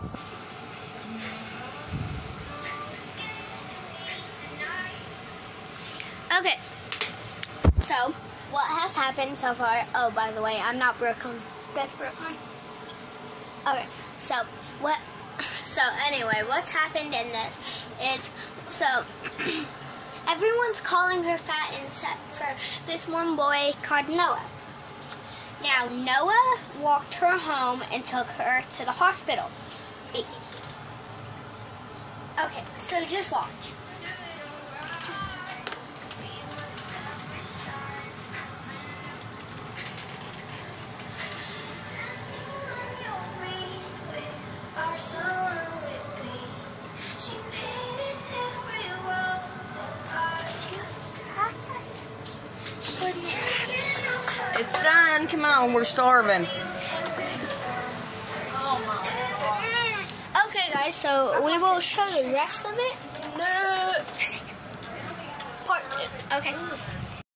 Okay, so what has happened so far? Oh, by the way, I'm not Brooklyn. That's Brooklyn. Okay, so anyway, what's happened in this is, so everyone's calling her fat except for this one boy called Noah. Now, Noah walked her home and took her to the hospital. Okay, so just watch. It's done. Come on, we're starving. Okay, guys, so we will show the rest of it. No. Part 2. Okay.